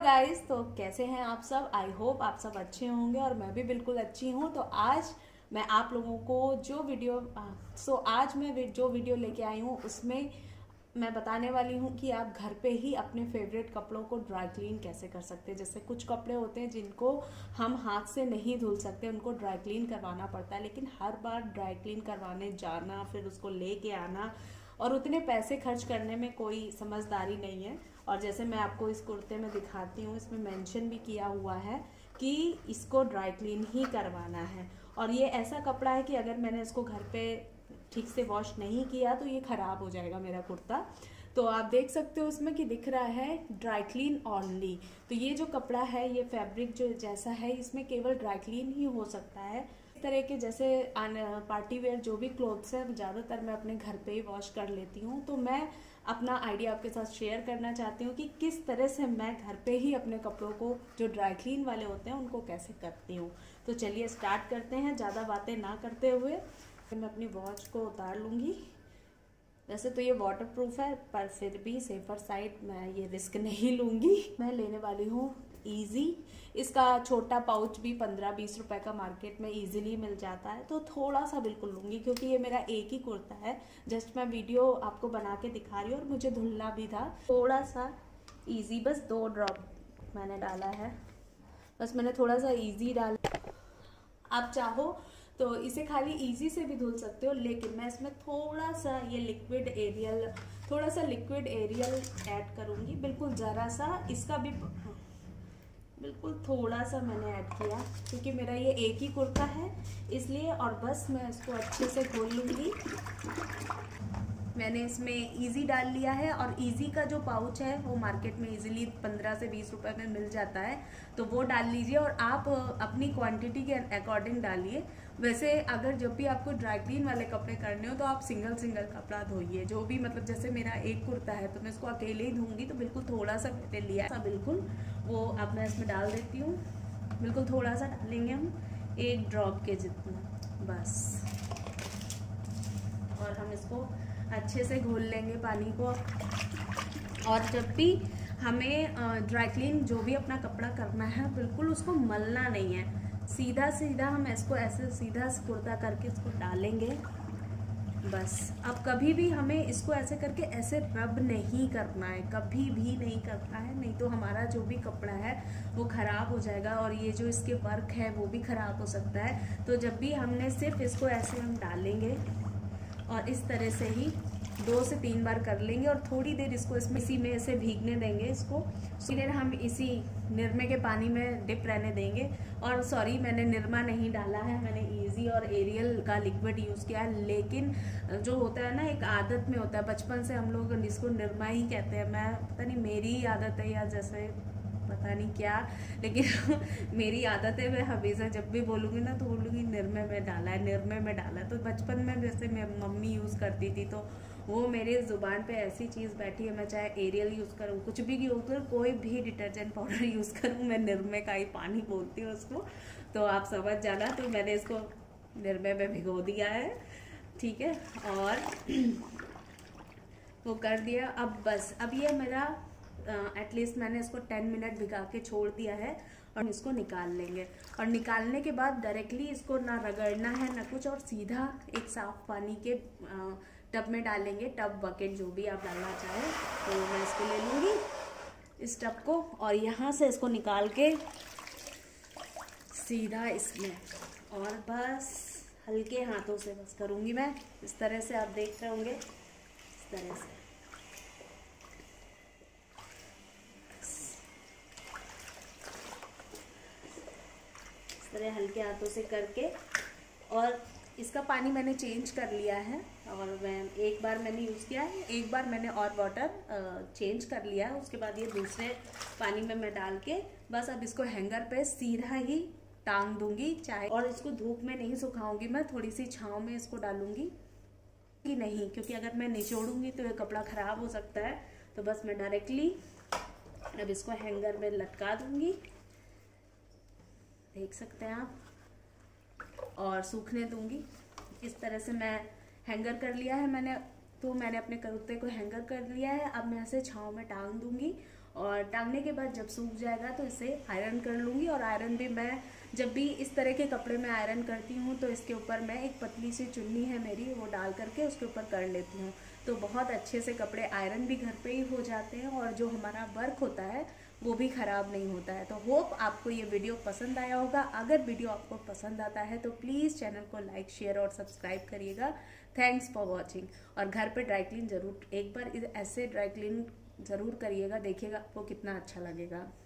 Guys, तो कैसे हैं आप सब। आई होप आप सब अच्छे होंगे और मैं भी बिल्कुल अच्छी हूँ। तो आज मैं आप लोगों को आज मैं जो वीडियो लेके आई हूँ उसमें मैं बताने वाली हूँ कि आप घर पे ही अपने फेवरेट कपड़ों को ड्राई क्लीन कैसे कर सकते हैं। जैसे कुछ कपड़े होते हैं जिनको हम हाथ से नहीं धुल सकते, उनको ड्राई क्लीन करवाना पड़ता है, लेकिन हर बार ड्राई क्लीन करवाने जाना, फिर उसको लेके आना और उतने पैसे खर्च करने में कोई समझदारी नहीं है। और जैसे मैं आपको इस कुर्ते में दिखाती हूँ, इसमें मेंशन भी किया हुआ है कि इसको ड्राई क्लीन ही करवाना है। और ये ऐसा कपड़ा है कि अगर मैंने इसको घर पे ठीक से वॉश नहीं किया तो ये खराब हो जाएगा मेरा कुर्ता। तो आप देख सकते हो इसमें कि दिख रहा है ड्राई क्लीन ओनली। तो ये जो कपड़ा है, ये फैब्रिक जो जैसा है, इसमें केवल ड्राई क्लीन ही हो सकता है। इस तरह के जैसे पार्टी वेयर जो भी क्लोथ्स है ज़्यादातर मैं अपने घर पे ही वॉश कर लेती हूँ। तो मैं अपना आइडिया आपके साथ शेयर करना चाहती हूँ कि किस तरह से मैं घर पे ही अपने कपड़ों को जो ड्राई क्लीन वाले होते हैं उनको कैसे करती हूँ। तो चलिए स्टार्ट करते हैं, ज़्यादा बातें ना करते हुए। मैं अपनी वॉच को उतार लूँगी। वैसे तो ये वाटर प्रूफ है, पर फिर भी सेफर साइड मैं ये रिस्क नहीं लूँगी। मैं लेने वाली हूँ ईजी। इसका छोटा पाउच भी 15-20 रुपए का मार्केट में इजीली मिल जाता है। तो थोड़ा सा बिल्कुल लूँगी क्योंकि ये मेरा एक ही कुर्ता है। जस्ट मैं वीडियो आपको बना के दिखा रही हूँ और मुझे धुलना भी था। थोड़ा सा ईजी, बस 2 ड्रॉप मैंने डाला है। बस मैंने थोड़ा सा ईजी डाला। आप चाहो तो इसे खाली इजी से भी धुल सकते हो, लेकिन मैं इसमें थोड़ा सा लिक्विड एरियल ऐड करूँगी। बिल्कुल ज़रा सा, इसका भी बिल्कुल थोड़ा सा मैंने ऐड किया क्योंकि मेरा ये एक ही कुर्ता है इसलिए। और बस मैं इसको अच्छे से घोल लूँगी। मैंने इसमें इजी डाल लिया है और इजी का जो पाउच है वो मार्केट में इजीली 15 से 20 रुपए में मिल जाता है। तो वो डाल लीजिए और आप अपनी क्वांटिटी के अकॉर्डिंग डालिए। वैसे अगर जब भी आपको ड्राई क्लीन वाले कपड़े करने हो तो आप सिंगल कपड़ा धोइए। जो भी मतलब जैसे मेरा एक कुर्ता है तो मैं इसको अकेले ही धोऊंगी, तो बिल्कुल थोड़ा सा मैंने लिया था, बिल्कुल वो अब मैं इसमें डाल देती हूँ। बिल्कुल थोड़ा सा डालेंगे हम, 1 ड्रॉप के जितना बस। और हम इसको अच्छे से घोल लेंगे पानी को। और जब भी हमें ड्राई क्लीन जो भी अपना कपड़ा करना है, बिल्कुल उसको मलना नहीं है। सीधा सीधा हम इसको ऐसे सीधा कुर्ता करके इसको डालेंगे बस। अब कभी भी हमें इसको ऐसे करके ऐसे रब नहीं करना है, कभी भी नहीं करना है, नहीं तो हमारा जो भी कपड़ा है वो ख़राब हो जाएगा और ये जो इसके वर्क है वो भी ख़राब हो सकता है। तो जब भी हमने सिर्फ इसको ऐसे हम डालेंगे और इस तरह से ही 2 से 3 बार कर लेंगे और थोड़ी देर इसको इसी में ऐसे भीगने देंगे। इसको थोड़ी देर हम इसी निरमे के पानी में डिप रहने देंगे। और सॉरी, मैंने निरमा नहीं डाला है, मैंने इजी और एरियल का लिक्विड यूज़ किया है। लेकिन जो होता है ना, एक आदत में होता है, बचपन से हम लोग इसको निरमा ही कहते हैं। मैं पता नहीं मेरी ही आदत है या जैसे पता नहीं क्या, लेकिन मेरी आदत है, मैं हमेशा जब भी बोलूँगी ना तो बोलूँगी निरमे में डाला है, निरमे में डाला है। तो बचपन में जैसे मम्मी यूज़ करती थी तो वो मेरे ज़ुबान पे ऐसी चीज़ बैठी है। मैं चाहे एरियल यूज़ करूँ, कुछ भी यूज़ करूँ, कोई भी डिटर्जेंट पाउडर यूज़ करूँ, मैं निरमे का ही पानी बोलती हूँ उसको। तो आप समझ जाना। तो मैंने इसको निरमे में भिगो दिया है, ठीक है, और वो कर दिया। अब बस, अब ये मेरा एटलीस्ट मैंने इसको 10 मिनट भिगा के छोड़ दिया है और इसको निकाल लेंगे। और निकालने के बाद डायरेक्टली इसको ना रगड़ना है ना कुछ, और सीधा एक साफ पानी के टब में डालेंगे। टब, बकेट, जो भी आप डालना चाहें। तो मैं इसको ले लूँगी, इस टब को, और यहाँ से इसको निकाल के सीधा इसमें, और बस हल्के हाथों से बस करूँगी मैं। इस तरह से आप देख रहे होंगे, इस तरह से हल्के हाथों से करके। और इसका पानी मैंने चेंज कर लिया है, और मैं एक बार मैंने यूज़ किया है, एक बार मैंने और वाटर चेंज कर लिया है। उसके बाद ये दूसरे पानी में मैं डाल के बस अब इसको हैंगर पे सीधा ही टांग दूंगी चाहे। और इसको धूप में नहीं सुखाऊंगी, मैं थोड़ी सी छाँव में इसको डालूंगी कि नहीं, क्योंकि अगर मैं निचोड़ूंगी तो ये कपड़ा ख़राब हो सकता है। तो बस मैं डायरेक्टली अब इसको हैंगर में लटका दूंगी, देख सकते हैं आप, और सूखने दूंगी। इस तरह से मैं हैंगर कर लिया है मैंने। तो मैंने अपने कुर्ते को हैंगर कर लिया है। अब मैं इसे छाँव में टांग दूंगी और टांगने के बाद जब सूख जाएगा तो इसे आयरन कर लूँगी। और आयरन भी मैं जब भी इस तरह के कपड़े में आयरन करती हूँ तो इसके ऊपर मैं एक पतली सी चुन्नी है मेरी, वो डाल करके उसके ऊपर कर लेती हूँ। तो बहुत अच्छे से कपड़े आयरन भी घर पे ही हो जाते हैं और जो हमारा वर्क होता है वो भी ख़राब नहीं होता है। तो होप आपको ये वीडियो पसंद आया होगा। अगर वीडियो आपको पसंद आता है तो प्लीज़ चैनल को लाइक, शेयर और सब्सक्राइब करिएगा। Thanks for watching. और घर पे ड्राई क्लीन ज़रूर, एक बार ऐसे ड्राई क्लीन ज़रूर करिएगा, देखिएगा आपको कितना अच्छा लगेगा।